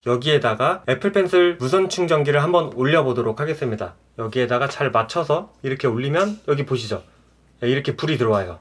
여기에다가 애플 펜슬 무선 충전기를 한번 올려보도록 하겠습니다. 여기에다가 잘 맞춰서 이렇게 올리면 여기 보시죠, 이렇게 불이 들어와요.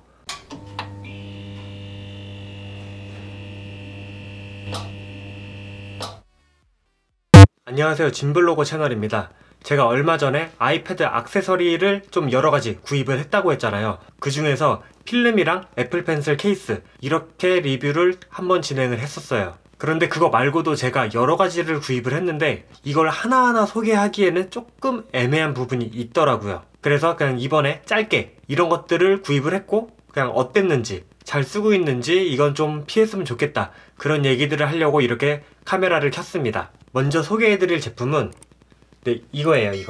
안녕하세요, 진블로거 채널입니다. 제가 얼마 전에 아이패드 액세서리를 좀 여러가지 구입을 했다고 했잖아요. 그 중에서 필름이랑 애플 펜슬 케이스 이렇게 리뷰를 한번 진행을 했었어요. 그런데 그거 말고도 제가 여러가지를 구입을 했는데 이걸 하나하나 소개하기에는 조금 애매한 부분이 있더라고요. 그래서 그냥 이번에 짧게 이런 것들을 구입을 했고 그냥 어땠는지, 잘 쓰고 있는지 이건 좀 피했으면 좋겠다, 그런 얘기들을 하려고 이렇게 카메라를 켰습니다. 먼저 소개해드릴 제품은 이거예요. 이거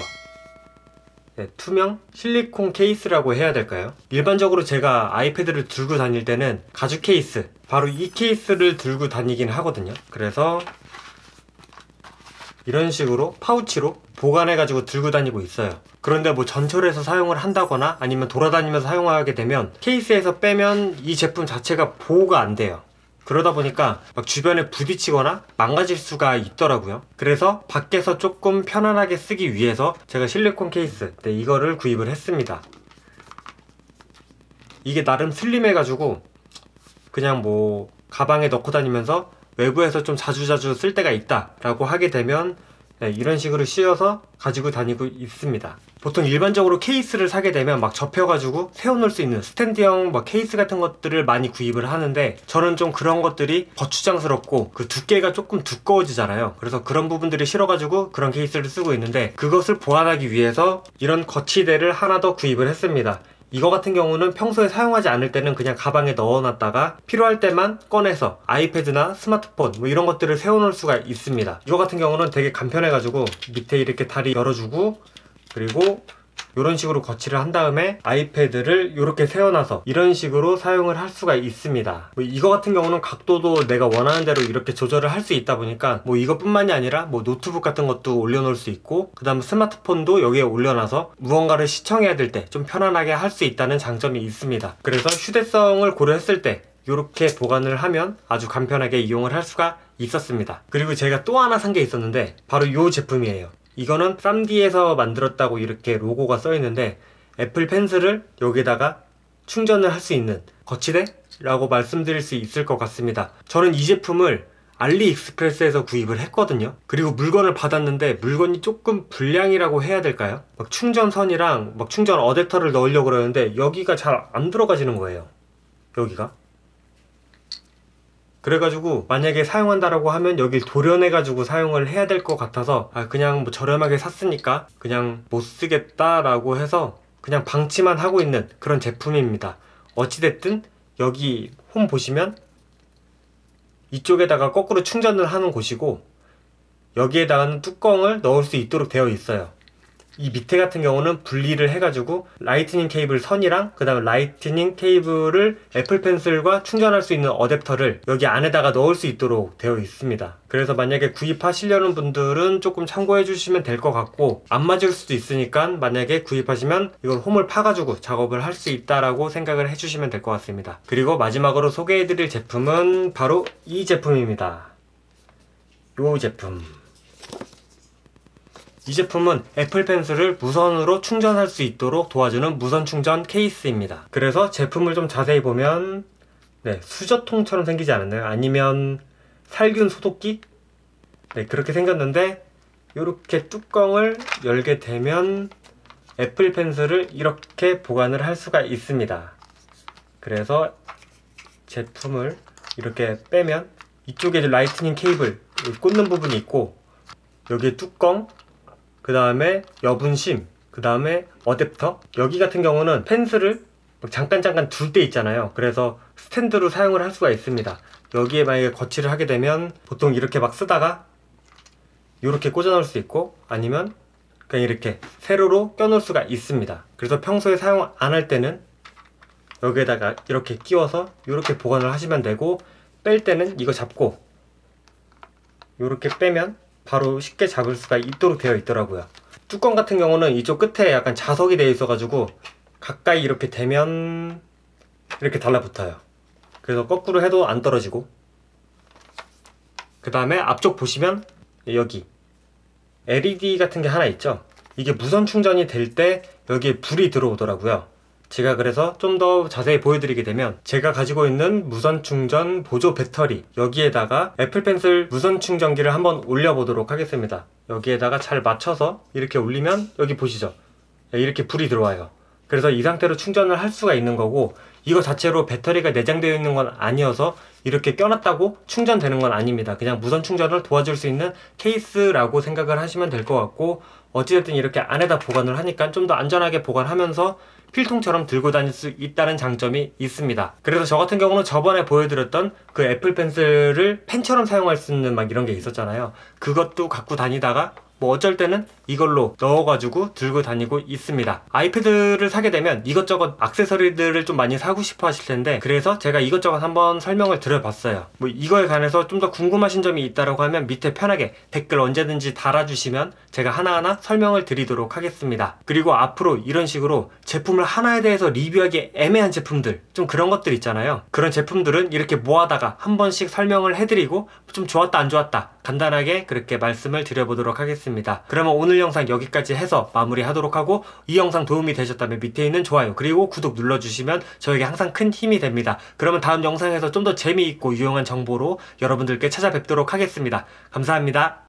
투명 실리콘 케이스라고 해야 될까요? 일반적으로 제가 아이패드를 들고 다닐 때는 가죽 케이스, 바로 이 케이스를 들고 다니긴 하거든요. 그래서 이런 식으로 파우치로 보관해가지고 들고 다니고 있어요. 그런데 뭐 전철에서 사용을 한다거나 아니면 돌아다니면서 사용하게 되면 케이스에서 빼면 이 제품 자체가 보호가 안 돼요. 그러다 보니까 막 주변에 부딪히거나 망가질 수가 있더라고요. 그래서 밖에서 조금 편안하게 쓰기 위해서 제가 실리콘 케이스, 이거를 구입을 했습니다. 이게 나름 슬림해가지고 그냥 뭐 가방에 넣고 다니면서 외부에서 좀 자주자주 쓸 때가 있다 라고 하게 되면 이런 식으로 씌워서 가지고 다니고 있습니다. 보통 일반적으로 케이스를 사게 되면 막 접혀가지고 세워놓을 수 있는 스탠드형 막 케이스 같은 것들을 많이 구입을 하는데, 저는 좀 그런 것들이 거추장스럽고 그 두께가 조금 두꺼워지잖아요. 그래서 그런 부분들이 싫어가지고 그런 케이스를 쓰고 있는데, 그것을 보완하기 위해서 이런 거치대를 하나 더 구입을 했습니다. 이거 같은 경우는 평소에 사용하지 않을 때는 그냥 가방에 넣어놨다가 필요할 때만 꺼내서 아이패드나 스마트폰 뭐 이런 것들을 세워놓을 수가 있습니다. 이거 같은 경우는 되게 간편해가지고 밑에 이렇게 다리 열어주고, 그리고 이런 식으로 거치를 한 다음에 아이패드를 이렇게 세워놔서 이런 식으로 사용을 할 수가 있습니다. 뭐 이거 같은 경우는 각도도 내가 원하는 대로 이렇게 조절을 할 수 있다 보니까 뭐 이것뿐만이 아니라 뭐 노트북 같은 것도 올려놓을 수 있고, 그 다음 스마트폰도 여기에 올려놔서 무언가를 시청해야 될 때 좀 편안하게 할 수 있다는 장점이 있습니다. 그래서 휴대성을 고려했을 때 이렇게 보관을 하면 아주 간편하게 이용을 할 수가 있었습니다. 그리고 제가 또 하나 산 게 있었는데 바로 이 제품이에요. 이거는 3D에서 만들었다고 이렇게 로고가 써 있는데, 애플 펜슬을 여기다가 충전을 할 수 있는 거치대라고 말씀드릴 수 있을 것 같습니다. 저는 이 제품을 알리익스프레스에서 구입을 했거든요. 그리고 물건을 받았는데 물건이 조금 불량이라고 해야 될까요? 막 충전선이랑 막 충전 어댑터를 넣으려고 그러는데 여기가 잘 안 들어가지는 거예요. 여기가. 그래가지고 만약에 사용한다라고 하면 여길 도려내가지고 사용을 해야 될 것 같아서 그냥 뭐 저렴하게 샀으니까 그냥 못 쓰겠다라고 해서 그냥 방치만 하고 있는 그런 제품입니다. 어찌됐든 여기 홈 보시면 이쪽에다가 거꾸로 충전을 하는 곳이고, 여기에다가는 뚜껑을 넣을 수 있도록 되어 있어요. 이 밑에 같은 경우는 분리를 해가지고 라이트닝 케이블 선이랑 그 다음에 라이트닝 케이블을 애플 펜슬과 충전할 수 있는 어댑터를 여기 안에다가 넣을 수 있도록 되어 있습니다. 그래서 만약에 구입하시려는 분들은 조금 참고해 주시면 될 것 같고, 안 맞을 수도 있으니까 만약에 구입하시면 이걸 홈을 파가지고 작업을 할 수 있다라고 생각을 해주시면 될 것 같습니다. 그리고 마지막으로 소개해드릴 제품은 바로 이 제품입니다. 이 제품. 이 제품은 애플 펜슬을 무선으로 충전할 수 있도록 도와주는 무선 충전 케이스입니다. 그래서 제품을 좀 자세히 보면 수저통처럼 생기지 않았나요? 아니면 살균 소독기? 그렇게 생겼는데, 이렇게 뚜껑을 열게 되면 애플 펜슬을 이렇게 보관을 할 수가 있습니다. 그래서 제품을 이렇게 빼면 이쪽에 라이트닝 케이블 꽂는 부분이 있고, 여기에 뚜껑, 그 다음에 여분심, 그 다음에 어댑터. 여기 같은 경우는 펜슬을 잠깐 둘 때 있잖아요. 그래서 스탠드로 사용을 할 수가 있습니다. 여기에 만약에 거치를 하게 되면 보통 이렇게 막 쓰다가 이렇게 꽂아 놓을 수 있고, 아니면 그냥 이렇게 세로로 껴 놓을 수가 있습니다. 그래서 평소에 사용 안 할 때는 여기에다가 이렇게 끼워서 이렇게 보관을 하시면 되고, 뺄 때는 이거 잡고 이렇게 빼면 바로 쉽게 잡을 수가 있도록 되어 있더라고요. 뚜껑 같은 경우는 이쪽 끝에 약간 자석이 되어 있어 가지고 가까이 이렇게 대면 이렇게 달라붙어요. 그래서 거꾸로 해도 안 떨어지고, 그 다음에 앞쪽 보시면 여기 LED 같은 게 하나 있죠. 이게 무선 충전이 될 때 여기에 불이 들어오더라고요. 제가 그래서 좀 더 자세히 보여드리게 되면, 제가 가지고 있는 무선 충전 보조 배터리 여기에다가 애플 펜슬 무선 충전기를 한번 올려보도록 하겠습니다. 여기에다가 잘 맞춰서 이렇게 올리면 여기 보시죠, 이렇게 불이 들어와요. 그래서 이 상태로 충전을 할 수가 있는 거고, 이거 자체로 배터리가 내장되어 있는 건 아니어서 이렇게 껴놨다고 충전되는 건 아닙니다. 그냥 무선 충전을 도와줄 수 있는 케이스라고 생각을 하시면 될 것 같고, 어찌됐든 이렇게 안에다 보관을 하니까 좀 더 안전하게 보관하면서 필통처럼 들고 다닐 수 있다는 장점이 있습니다. 그래서 저 같은 경우는 저번에 보여드렸던 그 애플 펜슬을 펜처럼 사용할 수 있는 막 이런 게 있었잖아요. 그것도 갖고 다니다가 뭐 어쩔 때는 이걸로 넣어가지고 들고 다니고 있습니다. 아이패드를 사게 되면 이것저것 액세서리들을 좀 많이 사고 싶어 하실 텐데, 그래서 제가 이것저것 한번 설명을 드려봤어요. 뭐 이거에 관해서 좀 더 궁금하신 점이 있다고 하면 밑에 편하게 댓글 언제든지 달아주시면 제가 하나하나 설명을 드리도록 하겠습니다. 그리고 앞으로 이런 식으로 제품을 하나에 대해서 리뷰하기 애매한 제품들, 좀 그런 것들 있잖아요. 그런 제품들은 이렇게 모아다가 한 번씩 설명을 해드리고 좀 좋았다 안 좋았다 간단하게 그렇게 말씀을 드려보도록 하겠습니다. 그러면 오늘 영상 여기까지 해서 마무리하도록 하고, 이 영상 도움이 되셨다면 밑에 있는 좋아요 그리고 구독 눌러주시면 저에게 항상 큰 힘이 됩니다. 그러면 다음 영상에서 좀 더 재미있고 유용한 정보로 여러분들께 찾아뵙도록 하겠습니다. 감사합니다.